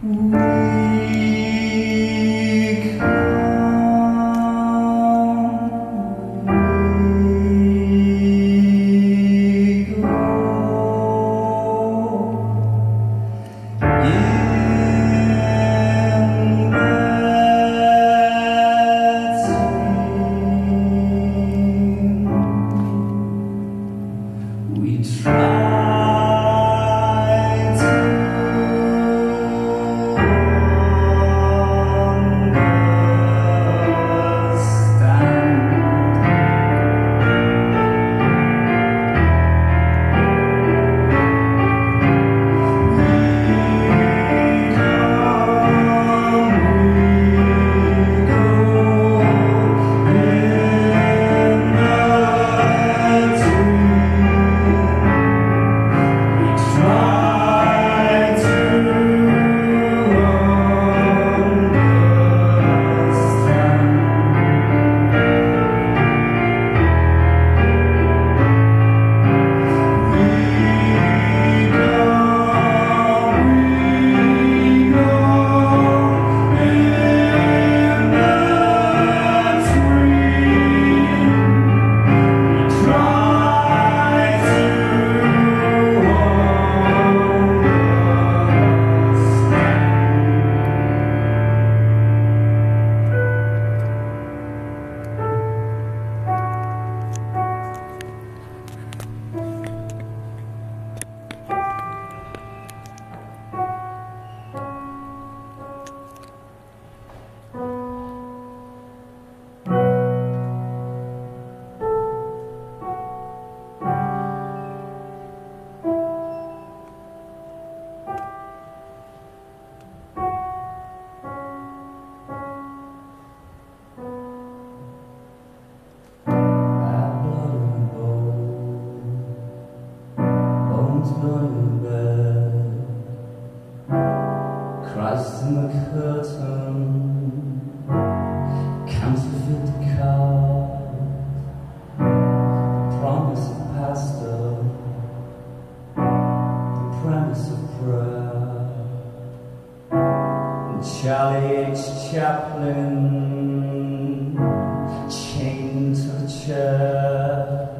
Christ in the curtain, counterfeit card, promise of pastor, the premise of prayer, and Charlie H. Chaplin, chained to the chair.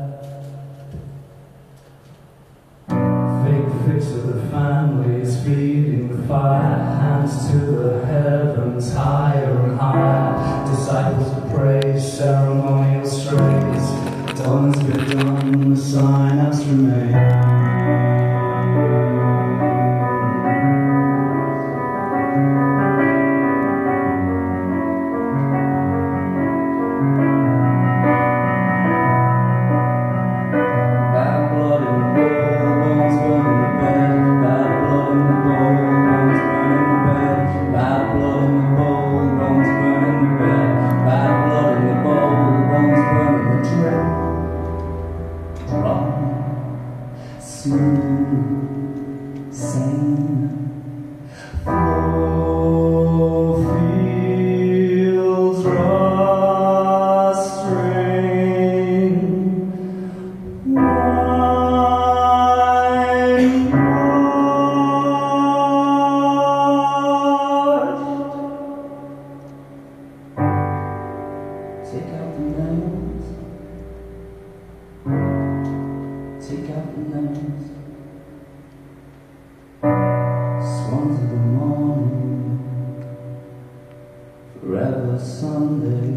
Fake fix of the families feeding the fire, hands to the heavens, higher and higher. Disciples of praise, ceremonial strays. Done has been done, the synapse remains. Take out the nails. Take out the nails. Swans of the morning, forever Sunday.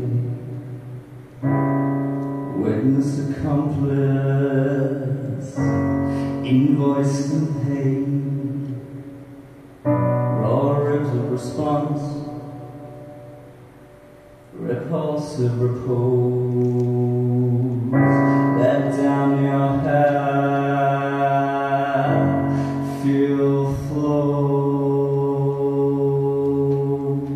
Witness accomplice, invoiced and paid. Raw ribs of response, repulsive repose. Let down your hair, feel flows.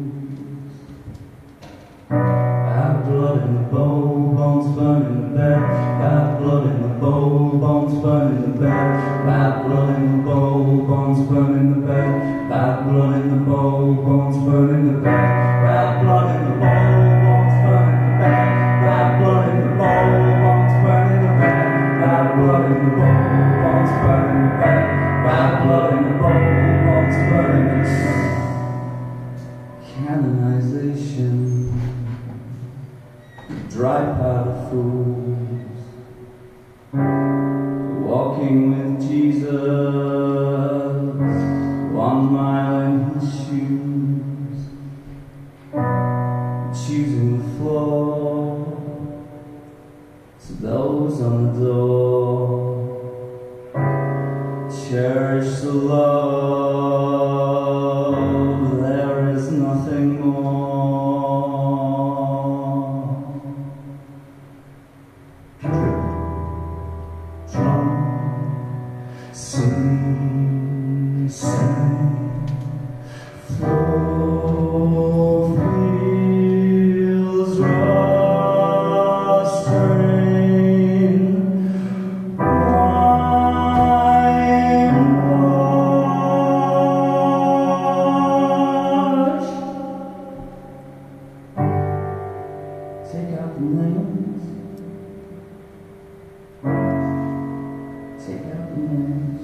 Bad blood in the bowl, bones burn in the bed. Bad blood in the bowl, bones burn in the bed. Bad blood in the bowl, bones burn in the bed. Bad blood in the bowl, bones burn in the bed. Bad blood in the bowl, bones burn in the bed. blood in the bowl, bones burning the bed. Bad blood in the bowl, bones burning the canonization. Dry powder fools walking with Jesus, 1 mile in his shoes, choosing the floor to those on the door. Cherish the love, there is nothing more. Drum, sing, sing, flow, fields, rustling, wine, wash. Take out the names. Take out the names.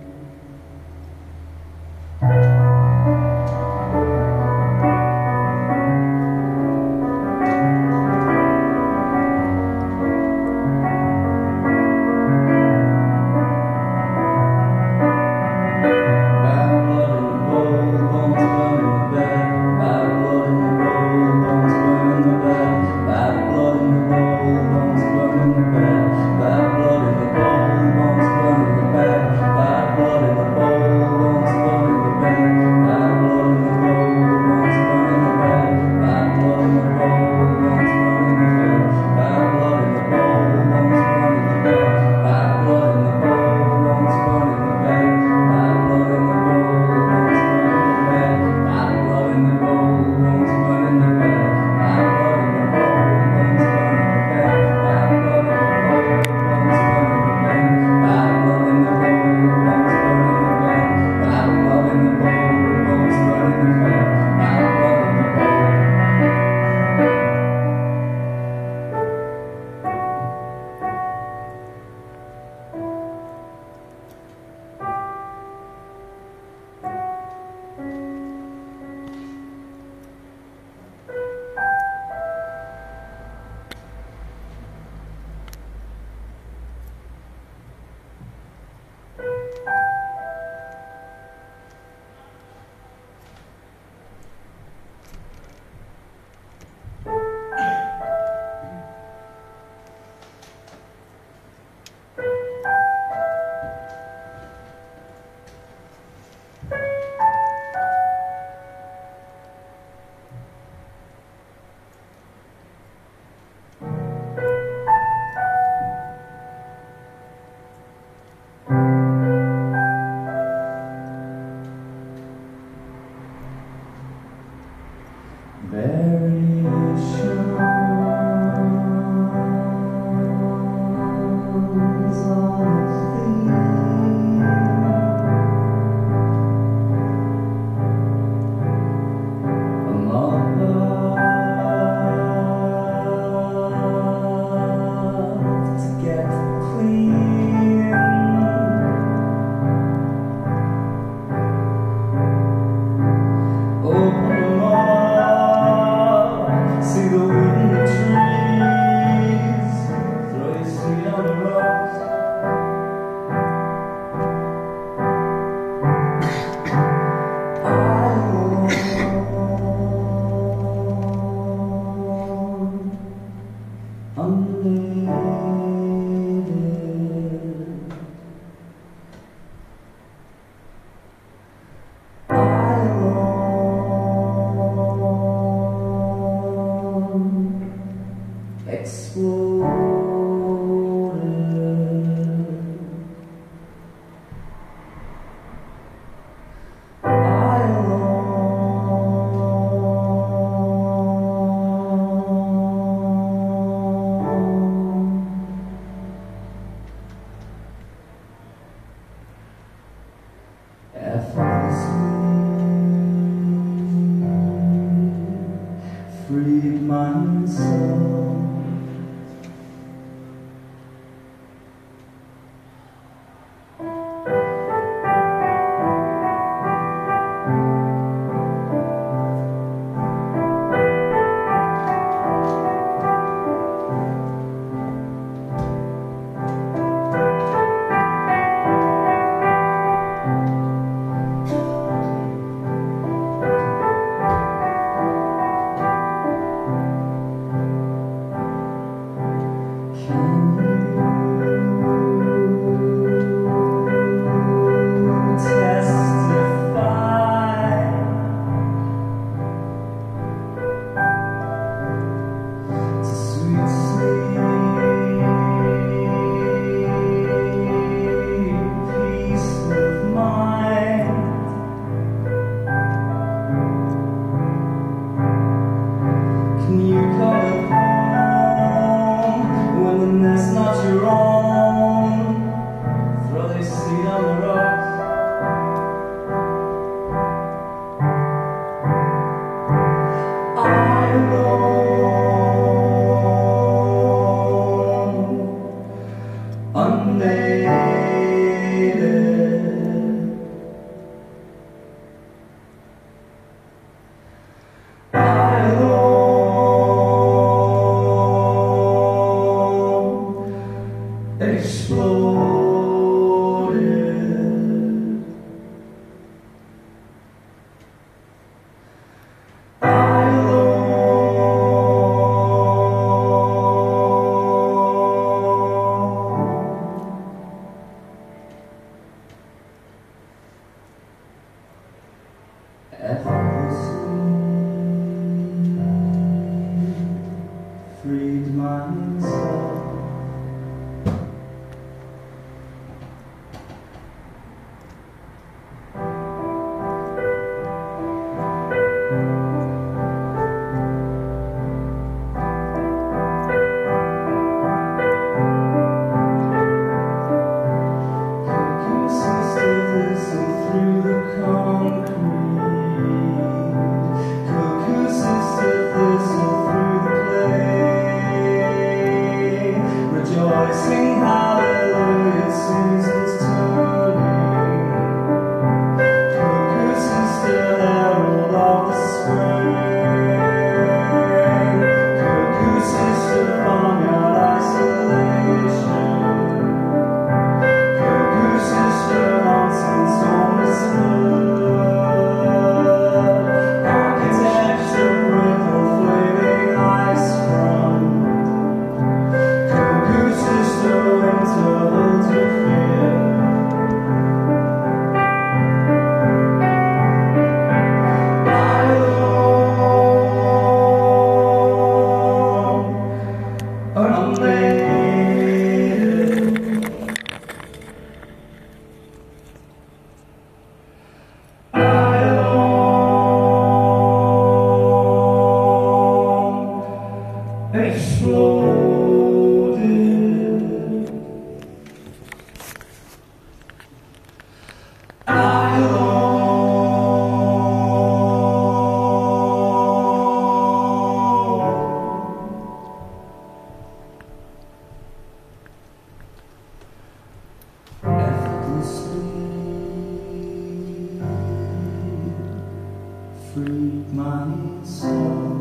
Bad blood in the bowl, bones burning the bed. Bad blood in the bowl, bones burning the bed. Bad blood in the bowl, bones burning the bed. Bad blood in the bowl, bones burning the bed. Bad blood in the bowl, bones burning the bed. Bad blood in the bowl, bones burning the bed. Bad blood in the bowl, bones burning the bed. Bad blood in the bowl, bones burning the bed. Bad blood in the bowl, bones burning the bed. Bad blood in the bowl, bones burning the bed. Bad blood in the bowl, bones burning the bed. Bad blood in the bowl, bones burning the bed. Bad blood in the bowl, bones burning the bed. Bad blood in the bowl, bones burning the bed. Bad blood in the bowl, bones burning the bed. Bad blood in the bowl. Variations on a theme. A mother to get clean. Open them up, see the wind in the trees, throw your seed on the rocks. Freed my soul. freed myself.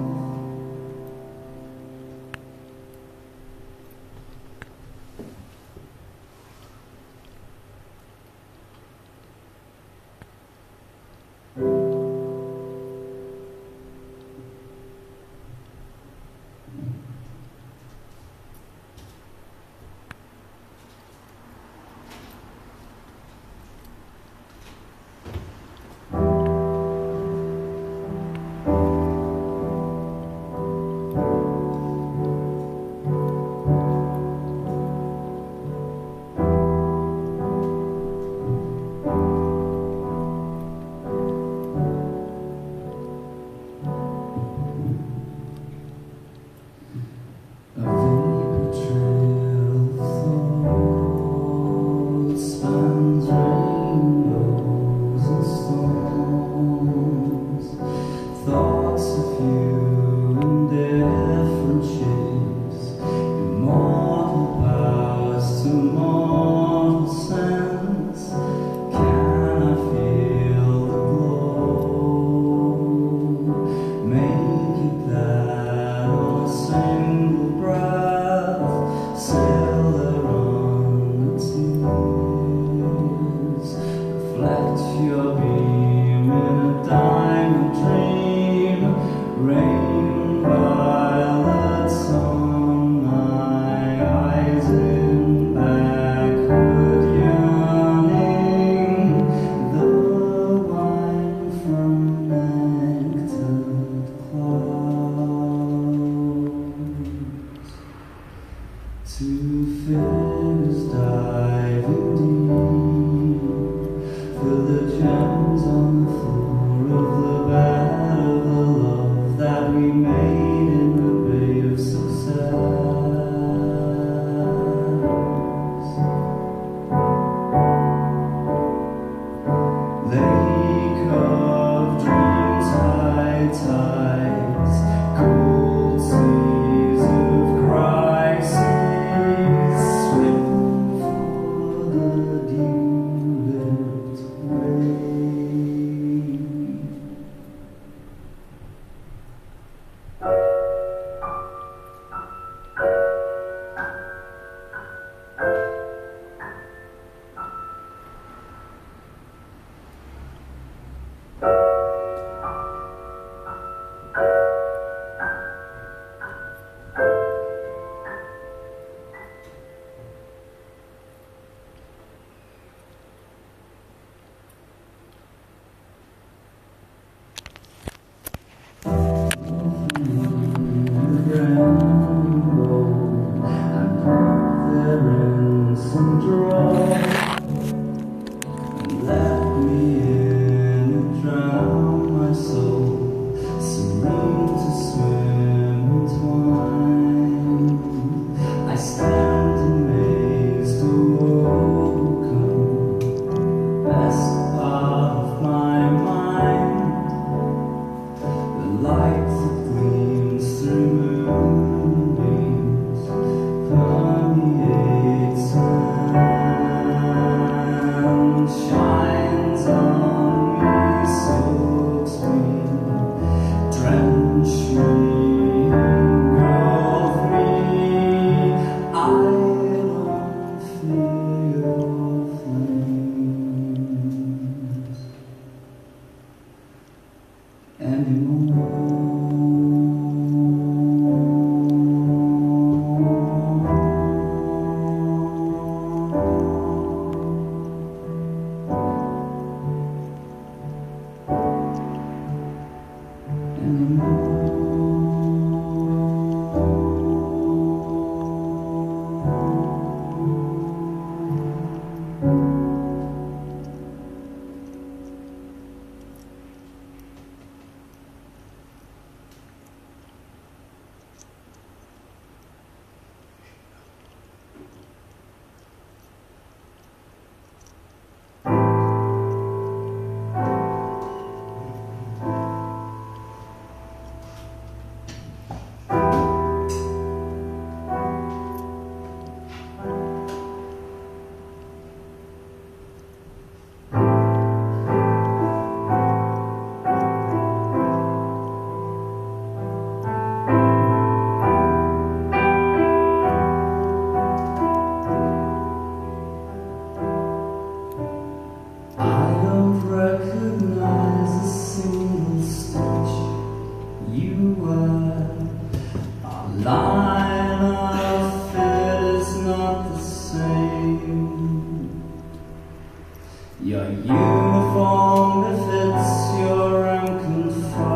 Your uniform befits your rank and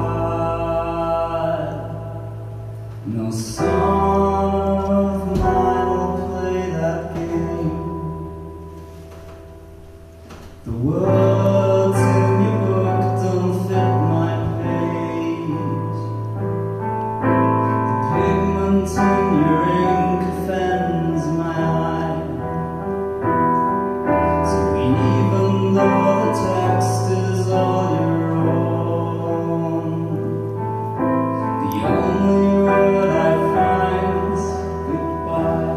file. No son of mine will play that game. The words in your book don't fit my page. The pigment in your ink offends my eye. So even though the text is all your own, the only word I find's goodbye.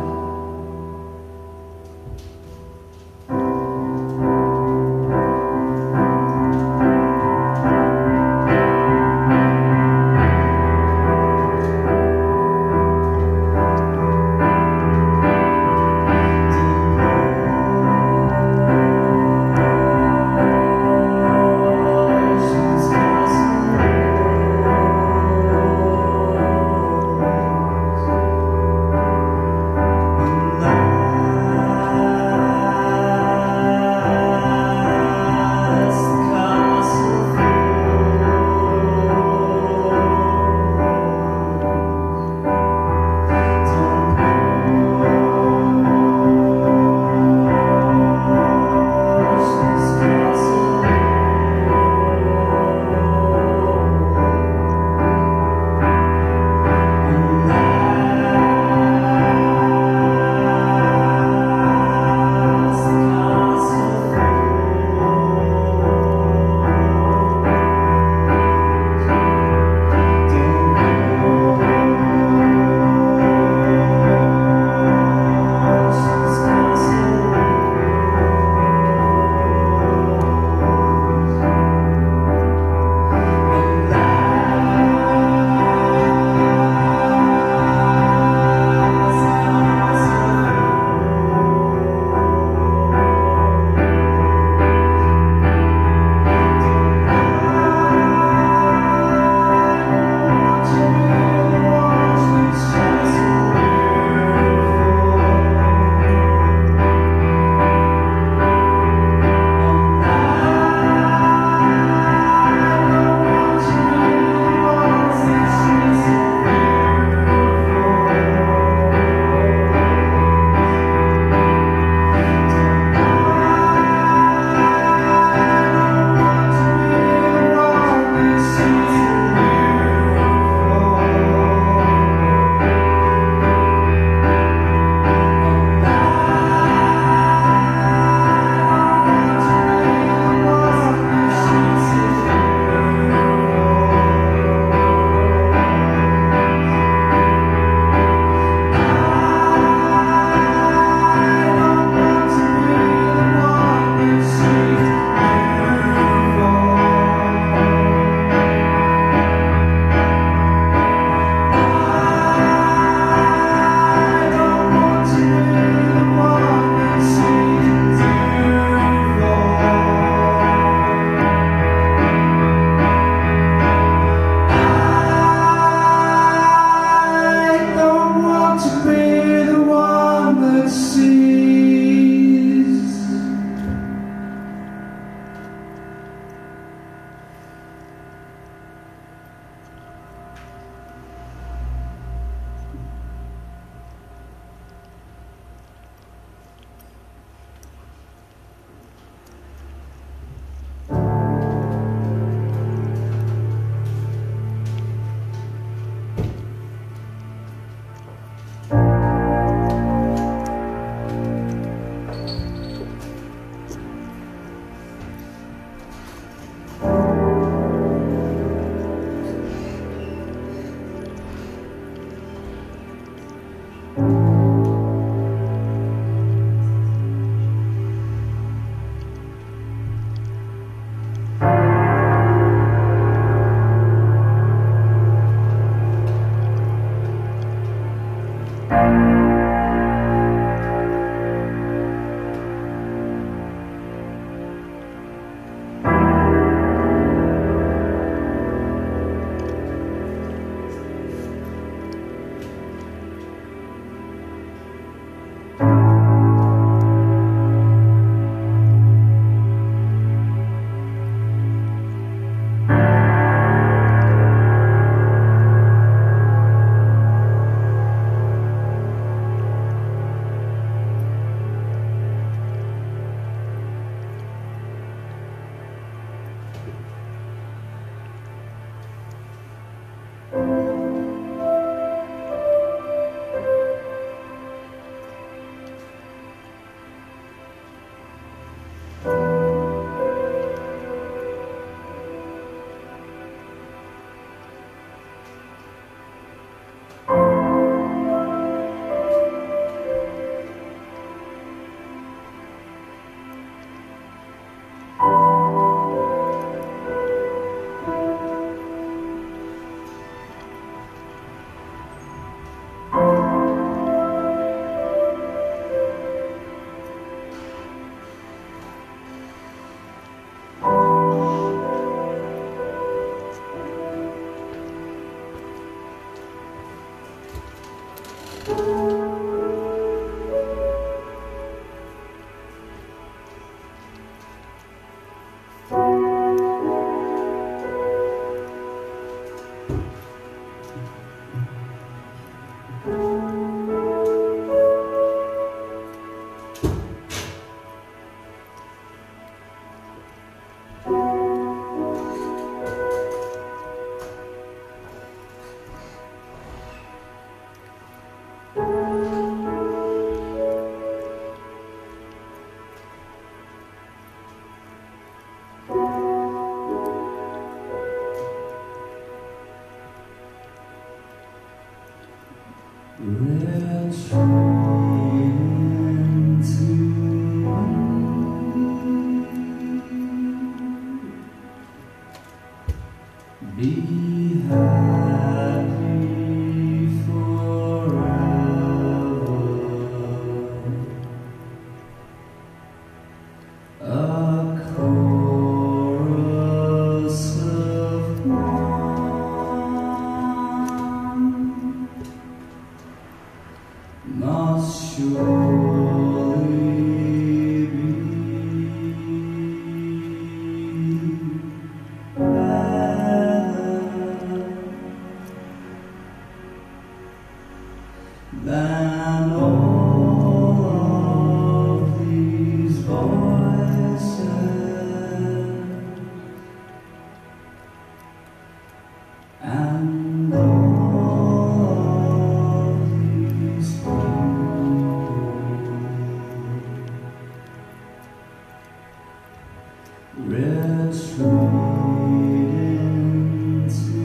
retreating to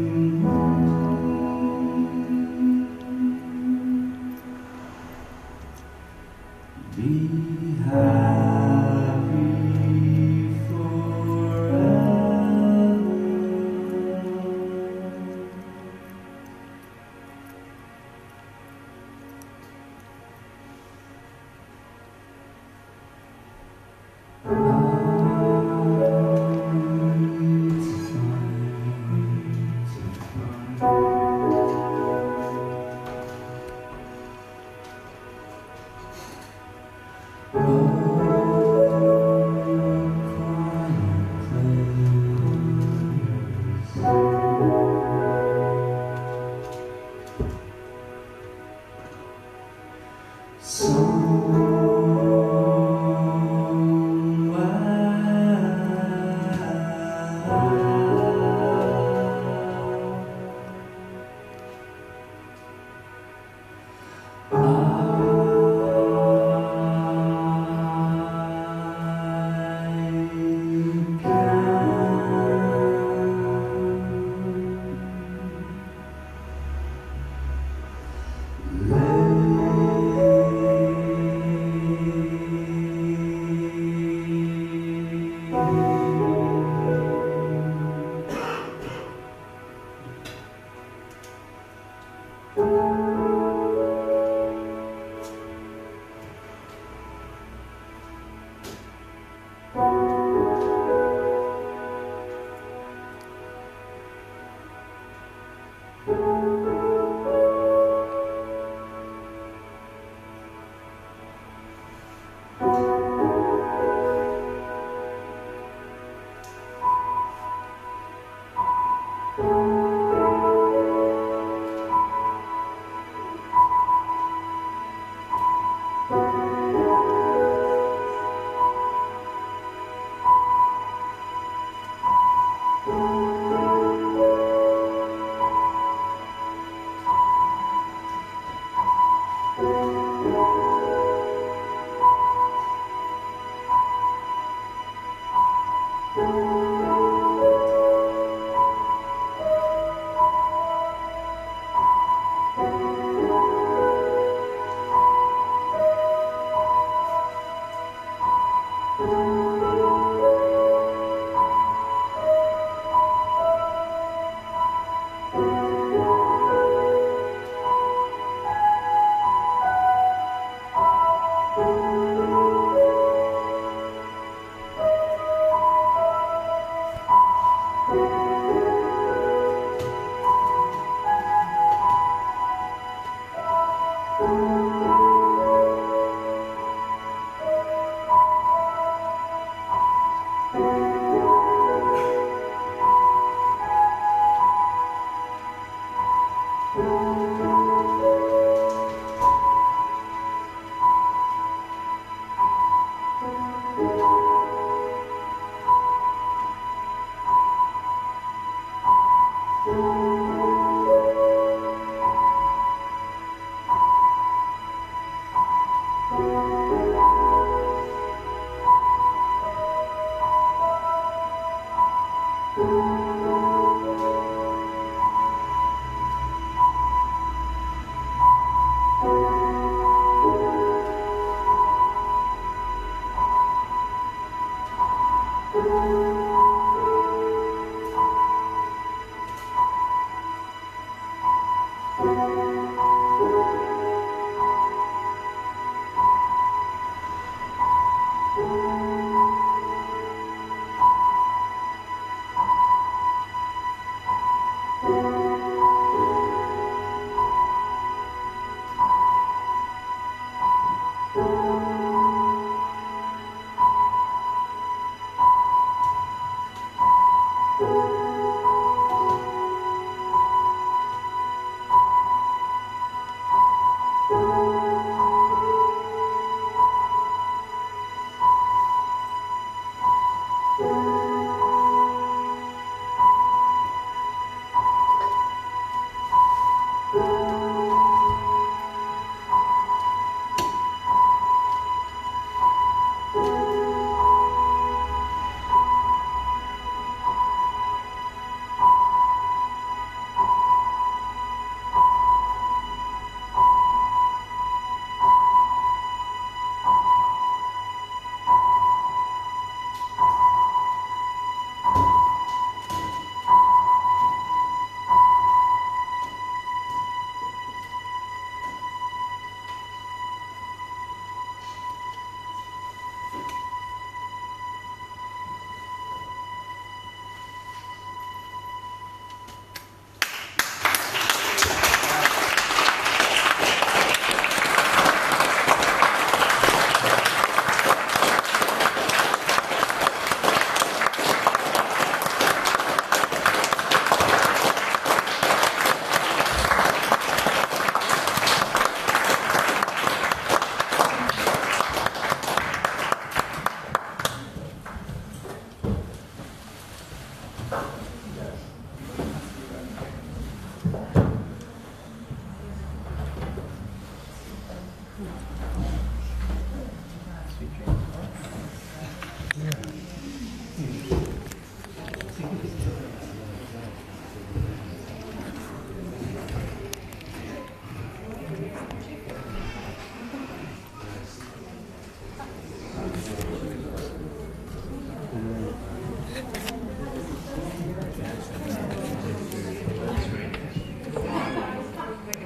be happy forever.